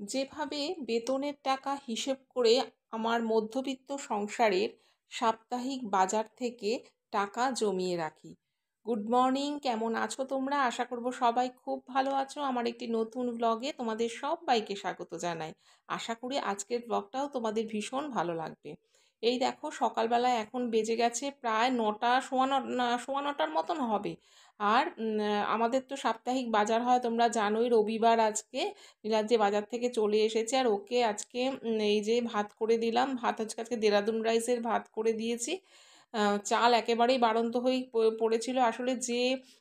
যেভাবে বেতনের টাকা হিসেব করে আমার মধ্যবিত্ত সংসারের সাপ্তাহিক বাজার থেকে টাকা জমিয়ে রাখি। গুড মর্নিং, কেমন আছো তোমরা? আশা করব সবাই খুব ভালো আছো। আমার একটি নতুন ব্লগে তোমাদের সবাইকে স্বাগত জানাই। আশা করি আজকের ব্লগটাও তোমাদের ভীষণ ভালো লাগবে। এই দেখো, সকালবেলা এখন বেজে গেছে প্রায় 9টা, সোয়া নটার মতন হবে। আর আমাদের তো সাপ্তাহিক বাজার হয়, তোমরা জানোই। রবিবার আজকে নীলাদ্রি বাজার থেকে চলে এসেছে, আর ওকে আজকে এই যে ভাত করে দিলাম। ভাত আজকে দেরাদুন রাইসের ভাত করে দিয়েছি। চাল একেবারেই বাড়ন্ত হয়েই পড়েছিল। আসলে যে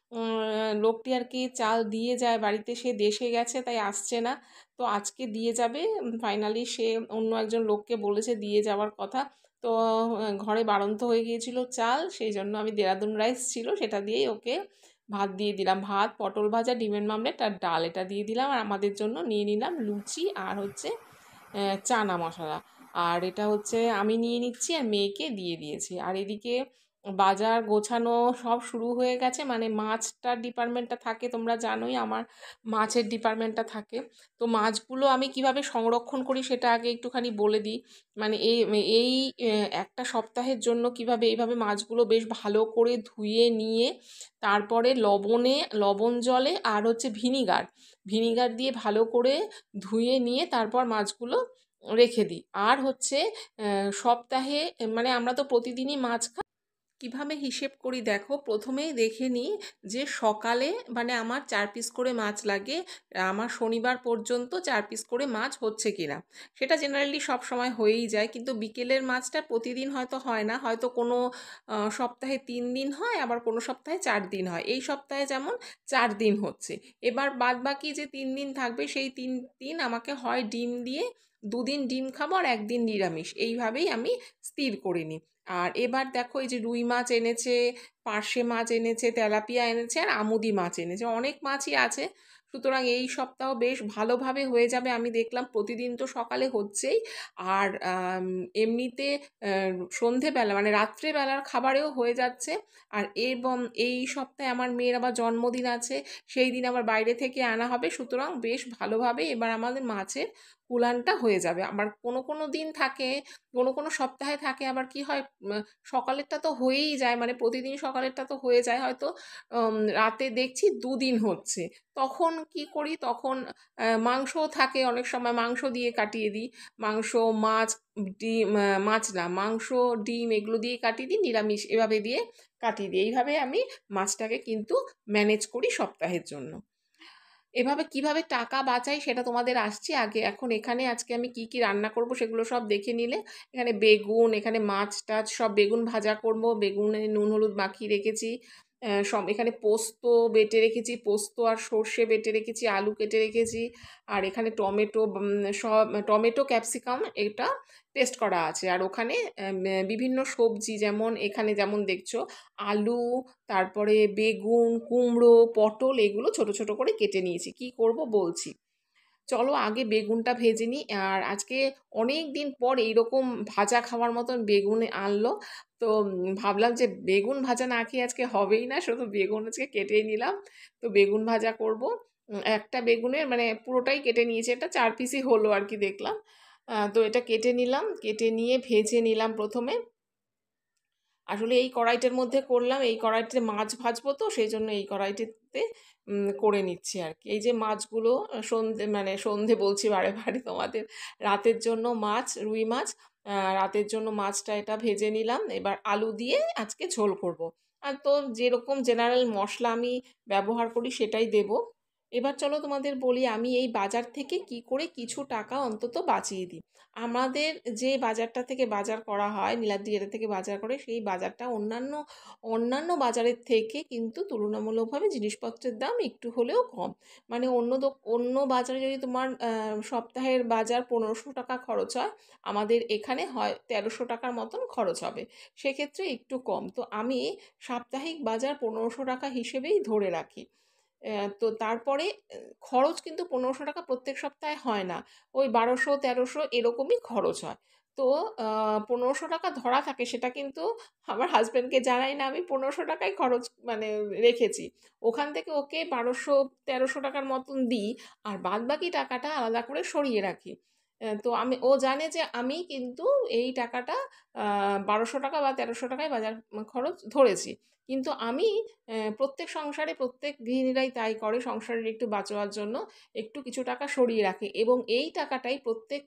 লোকটি আর কি চাল দিয়ে যায় বাড়িতে, সে দেশে গেছে, তাই আসছে না। তো আজকে দিয়ে যাবে। ফাইনালি সে অন্য একজন লোককে বলেছে দিয়ে যাওয়ার কথা। তো ঘরে বাড়ন্ত হয়ে গিয়েছিল চাল, সেই জন্য আমি দেরাদুন রাইস ছিল সেটা দিয়েই ওকে ভাত দিয়ে দিলাম। ভাত, পটল ভাজা, ডিমের মামলেট আর ডাল, এটা দিয়ে দিলাম। আর আমাদের জন্য নিয়ে নিলাম লুচি আর হচ্ছে চানা মশলা। আর এটা হচ্ছে আমি নিয়ে নিচ্ছি আর মেয়েকে দিয়ে দিয়েছি। আর এদিকে বাজার গোছানো সব শুরু হয়ে গেছে। মানে মাছটার ডিপার্টমেন্টটা থাকে, তোমরা জানোই আমার মাছের ডিপার্টমেন্টটা থাকে। তো মাছগুলো আমি কিভাবে সংরক্ষণ করি সেটা আগে একটুখানি বলে দিই। মানে এই এই একটা সপ্তাহের জন্য কিভাবে এইভাবে মাছগুলো বেশ ভালো করে ধুয়ে নিয়ে তারপরে লবণ জলে আর হচ্ছে ভিনিগার দিয়ে ভালো করে ধুয়ে নিয়ে তারপর মাছগুলো রেখে দিই। আর হচ্ছে সপ্তাহে, মানে আমরা তো প্রতিদিনই মাছ খাই। কিভাবে হিসেব করি দেখো, প্রথমেই দেখে নিই যে সকালে মানে আমার 4 পিস করে মাছ লাগে, আমার শনিবার পর্যন্ত 4 পিস করে মাছ হচ্ছে কিনা। সেটা জেনারেলি সব সময় হয়েই যায়, কিন্তু বিকেলের মাছটা প্রতিদিন হয়তো হয় না। হয়তো কোনো সপ্তাহে 3 দিন হয়, আবার কোনো সপ্তাহে 4 দিন হয়। এই সপ্তাহে যেমন 4 দিন হচ্ছে। এবার বাদ বাকি যে 3 দিন থাকবে, সেই 3 দিন আমাকে হয় ডিম দিয়ে 2 দিন ডিম খাবো আর 1 দিন নিরামিষ, এইভাবেই আমি স্থির করে নিই। আর এবার দেখো, এই যে রুই মাছ এনেছে, পার্শে মাছ এনেছে, তেলাপিয়া এনেছে আর আমুদি মাছ এনেছে, অনেক মাছই আছে। সুতরাং এই সপ্তাহ বেশ ভালোভাবে হয়ে যাবে। আমি দেখলাম প্রতিদিন তো সকালে হচ্ছেই। আর এমনিতে সন্ধেবেলা মানে রাত্রেবেলার খাবারেও হয়ে যাচ্ছে। আর এবং এই সপ্তাহে আমার মেয়ের আবার জন্মদিন আছে, সেই দিন আবার বাইরে থেকে আনা হবে। সুতরাং বেশ ভালোভাবে এবার আমাদের মাছের কুলানটা হয়ে যাবে। আবার কোনো কোনো দিন থাকে, কোনো কোনো সপ্তাহে থাকে আবার কি হয়, সকালেরটা তো হয়েই যায়, মানে প্রতিদিন সকালেরটা তো হয়ে যায়, হয়তো রাতে দেখছি 2 দিন হচ্ছে। তখন কি করি, তখন মাংসও থাকে, অনেক সময় মাংস দিয়ে কাটিয়ে দিই। মাংস, মাছ, ডিম, মাছ না, মাংস, ডিম এগুলো দিয়ে কাটিয়ে দিই, নিরামিষ এভাবে দিয়ে কাটিয়ে দিই। এইভাবে আমি মাছটাকে কিন্তু ম্যানেজ করি সপ্তাহের জন্য। এভাবে কিভাবে টাকা বাঁচাই সেটা তোমাদের আসছি আগে। এখন এখানে আজকে আমি কি কি রান্না করব সেগুলো সব দেখে নিলে। এখানে বেগুন, এখানে মাছ টাছ সব বেগুন ভাজা করব, বেগুনে নুন হলুদ মাখিয়ে রেখেছি। সব এখানে পোস্ত বেটে রেখেছি, পোস্ত আর সর্ষে বেটে রেখেছি, আলু কেটে রেখেছি। আর এখানে টমেটো, সব টমেটো ক্যাপসিকাম এটা পেস্ট করা আছে। আর ওখানে বিভিন্ন সবজি, যেমন এখানে যেমন দেখছো আলু, তারপরে বেগুন, কুমড়ো, পটল, এগুলো ছোট ছোট করে কেটে নিয়েছি। কি করব বলছি, চলো আগে বেগুনটা ভেজে নিই। আর আজকে অনেক দিন পর এইরকম ভাজা খাওয়ার মতন বেগুন আনলো। তো ভাবলাম যে বেগুন ভাজা না খেয়ে আজকে হবেই না, শুধু বেগুন আজকে কেটেই নিলাম। তো বেগুন ভাজা করব। একটা বেগুনের মানে পুরোটাই কেটে নিয়েছি, এটা 4 পিসই হলো আর কি দেখলাম। তো এটা কেটে নিলাম, কেটে নিয়ে ভেজে নিলাম প্রথমে। আসলে এই কড়াইটার মধ্যে করলাম, এই কড়াইতে মাছ ভাজবো, তো সেই জন্য এই কড়াইটিতে করে নিচ্ছি আর কি। এই যে মাছগুলো সন্ধে বলছি বারে বারে তোমাদের, রাতের জন্য মাছ, রুই মাছ, রাতের জন্য মাছটা এটা ভেজে নিলাম। এবার আলু দিয়ে আজকে ঝোল করব। আর তো যেরকম জেনারেল মশলা আমি ব্যবহার করি সেটাই দেব। এবার চলো তোমাদের বলি আমি এই বাজার থেকে কি করে কিছু টাকা অন্তত বাঁচিয়ে দিই। আমাদের যে বাজারটা থেকে বাজার করা হয়, নীলাদ্রি যেটা থেকে বাজার করে, সেই বাজারটা অন্যান্য অন্যান্য বাজারের থেকে কিন্তু তুলনামূলকভাবে জিনিসপত্রের দাম একটু হলেও কম। মানে অন্য বাজারে যদি তোমার সপ্তাহের বাজার 1500 টাকা খরচ হয়, আমাদের এখানে হয় 1300 টাকার মতন খরচ হবে। সেক্ষেত্রে একটু কম। তো আমি সাপ্তাহিক বাজার 1500 টাকা হিসেবেই ধরে রাখি। তো তারপরে খরচ কিন্তু 1500 টাকা প্রত্যেক সপ্তাহে হয় না, ওই 1200-1300 এরকমই খরচ হয়। তো 1500 টাকা ধরা থাকে, সেটা কিন্তু আমার হাজব্যান্ডকে জানাই না আমি 1500 টাকাই খরচ মানে রেখেছি। ওখান থেকে ওকে 1200-1300 টাকার মতন দিই, আর বাদবাকি টাকাটা আলাদা করে সরিয়ে রাখি। তো ও জানে যে আমি কিন্তু এই টাকাটা 1200 টাকা বা 1300 টাকায় বাজার খরচ ধরেছি। কিন্তু আমি প্রত্যেক সংসারে প্রত্যেক গৃহিণীরাই তাই করে, সংসারের একটু বাঁচোয়ার জন্য একটু কিছু টাকা সরিয়ে রাখে, এবং এই টাকাটাই প্রত্যেক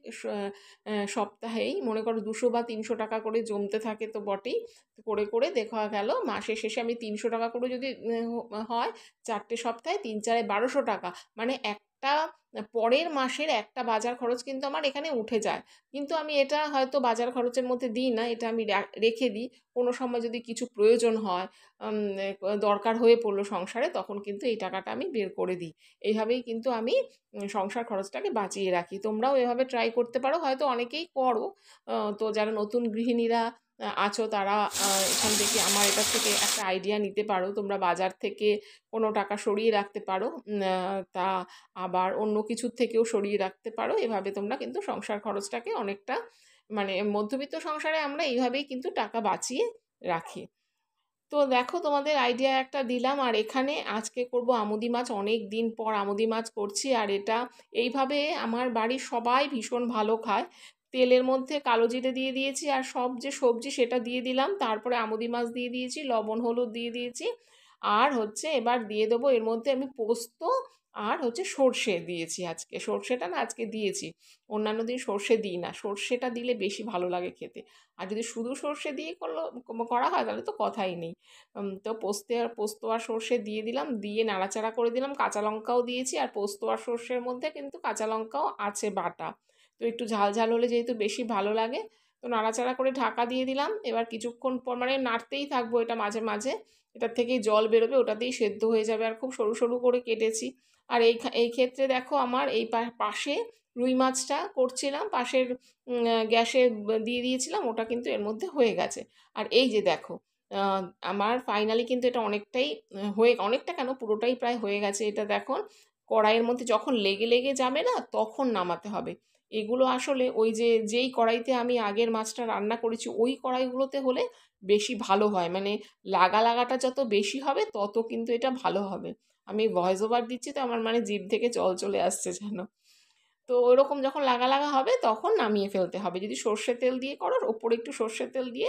সপ্তাহেই মনে করো 200 বা 300 টাকা করে জমতে থাকে তো বটেই। করে করে দেখা গেল মাসের শেষে আমি 300 টাকা করে যদি হয় 4টে সপ্তাহে 3-4 1200 টাকা, মানে একটা পরের মাসের একটা বাজার খরচ কিন্তু আমার এখানে উঠে যায়। কিন্তু আমি এটা হয়তো বাজার খরচের মধ্যে দিই না, এটা আমি রেখে দিই। কোনো সময় যদি কিছু প্রয়োজন হয়, দরকার হয়ে পড়লো সংসারে, তখন কিন্তু এই টাকাটা আমি বের করে দিই। এইভাবেই কিন্তু আমি সংসার খরচটাকে বাঁচিয়ে রাখি। তোমরাও এভাবে ট্রাই করতে পারো, হয়তো অনেকেই করো। তো যারা নতুন গৃহিণীরা আছো তারা এখান থেকে আমার এটার থেকে একটা আইডিয়া নিতে পারো। তোমরা বাজার থেকে কোনো টাকা সরিয়ে রাখতে পারো, তা আবার অন্য কিছুর থেকেও সরিয়ে রাখতে পারো। এভাবে তোমরা কিন্তু সংসার খরচটাকে অনেকটা, মানে মধ্যবিত্ত সংসারে আমরা এইভাবেই কিন্তু টাকা বাঁচিয়ে রাখি। তো দেখো তোমাদের আইডিয়া একটা দিলাম। আর এখানে আজকে করব আমুদি মাছ, অনেক দিন পর আমুদি মাছ করছি, আর এটা এইভাবে আমার বাড়ির সবাই ভীষণ ভালো খায়। তেলের মধ্যে কালো জিরে দিয়ে দিয়েছি, আর সব যে সবজি সেটা দিয়ে দিলাম, তারপরে আমুদি মাছ দিয়ে দিয়েছি, লবণ হলুদ দিয়ে দিয়েছি, আর হচ্ছে এবার দিয়ে দেবো এর মধ্যে আমি পোস্ত আর হচ্ছে সর্ষে দিয়েছি। আজকে সর্ষেটা না আজকে দিয়েছি, অন্যান্য দিন সর্ষে দিই না, সর্ষেটা দিলে বেশি ভালো লাগে খেতে। আর যদি শুধু সর্ষে দিয়ে করা হয় তাহলে তো কথাই নেই। তো পোস্ত আর সর্ষে দিয়ে দিলাম, দিয়ে নাড়াচাড়া করে দিলাম, কাঁচা লঙ্কাও দিয়েছি, আর পোস্ত আর সর্ষের মধ্যে কিন্তু কাঁচা লঙ্কাও আছে বাটা। তো একটু ঝাল ঝাল হলে যেহেতু বেশি ভালো লাগে, তো নাড়াচাড়া করে ঢাকা দিয়ে দিলাম। এবার কিছুক্ষণ পর মানে নাড়তেই থাকবো এটা মাঝে মাঝে, এটার থেকেই জল বেরোবে, ওটাতেই সেদ্ধ হয়ে যাবে। আর খুব সরু সরু করে কেটেছি। আর এই ক্ষেত্রে দেখো আমার এই পাশে রুই মাছটা করছিলাম, পাশের গ্যাসে দিয়ে দিয়েছিলাম, ওটা কিন্তু এর মধ্যে হয়ে গেছে। আর এই যে দেখো আমার ফাইনালি কিন্তু এটা অনেকটাই অনেকটা কেন, পুরোটাই প্রায় হয়ে গেছে। এটা দেখুন কড়াইয়ের মধ্যে যখন লেগে লেগে যাবে না তখন নামাতে হবে। এগুলো আসলে ওই যেই কড়াইতে আমি আগের মাছটা রান্না করেছি ওই কড়াইগুলোতে হলে বেশি ভালো হয়, মানে লাগাটা যত বেশি হবে তত কিন্তু এটা ভালো হবে। আমি ভয়েস ওভার দিচ্ছি তো আমার মানে জিভ থেকে জল চলে আসছে যেন। তো ওইরকম যখন লাগা হবে তখন নামিয়ে ফেলতে হবে। যদি সর্ষের তেল দিয়ে করো, ওপরে একটু সর্ষের তেল দিয়ে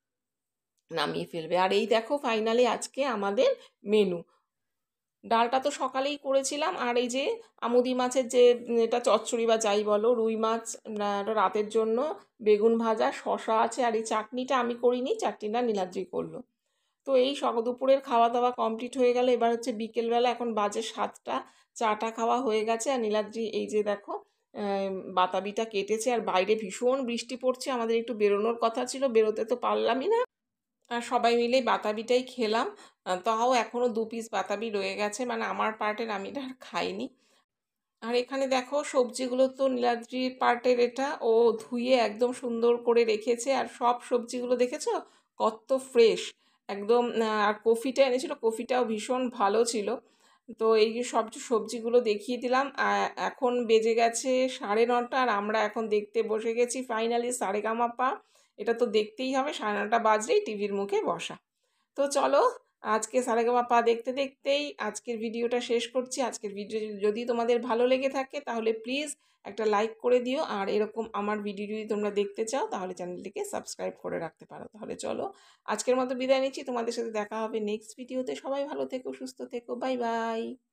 নামিয়ে ফেলবে। আর এই দেখো ফাইনালি আজকে আমাদের মেনু। ডালটা তো সকালেই করেছিলাম, আর এই যে আমুদি মাছের যে এটা চচ্চড়ি বা যাই বলো, রুই মাছ রাতের জন্য, বেগুন ভাজা, শশা আছে, আর এই চাটনিটা আমি করিনি, চাটনিটা নীলাদ্রি করলো। তো এই দুপুরের খাওয়া দাওয়া কমপ্লিট হয়ে গেল। এবার হচ্ছে বিকেলবেলা, এখন বাজে 7টা, চাটা খাওয়া হয়ে গেছে। আর নীলাদ্রি এই যে দেখো বাতাবিটা কেটেছে, আর বাইরে ভীষণ বৃষ্টি পড়ছে, আমাদের একটু বেরোনোর কথা ছিল, বেরোতে তো পারলামই না। আর সবাই মিলে বাতাবিটাই খেলাম। তাও এখনও 2 পিস বাতাবি রয়ে গেছে, মানে আমার পার্টের আমি এটা আর খাইনি। আর এখানে দেখো সবজিগুলো তো নীলাদ্রির পার্টের, এটা ও ধুয়ে একদম সুন্দর করে রেখেছে। আর সব সবজিগুলো দেখেছো কত ফ্রেশ একদম। আর কফিটা এনেছিল, কফিটাও ভীষণ ভালো ছিল। তো এই যে সব সবজিগুলো দেখিয়ে দিলাম। এখন বেজে গেছে 9:30, আর আমরা এখন দেখতে বসে গেছি ফাইনালি সারেগামাপা। এটা তো দেখতেই হবে, 9:30 বাজলেই টিভির মুখে বসা। তো চলো আজকে সারেগামাপা দেখতে দেখতেই আজকের ভিডিওটা শেষ করছি। আজকের ভিডিও যদি তোমাদের ভালো লেগে থাকে তাহলে প্লিজ একটা লাইক করে দিও, আর এরকম আমার ভিডিও যদি তোমরা দেখতে চাও তাহলে চ্যানেলটিকে সাবস্ক্রাইব করে রাখতে পারো। তাহলে চলো আজকের মতো বিদায় নিচ্ছি, তোমাদের সাথে দেখা হবে নেক্সট ভিডিওতে। সবাই ভালো থেকো, সুস্থ থেকো, বাই বাই।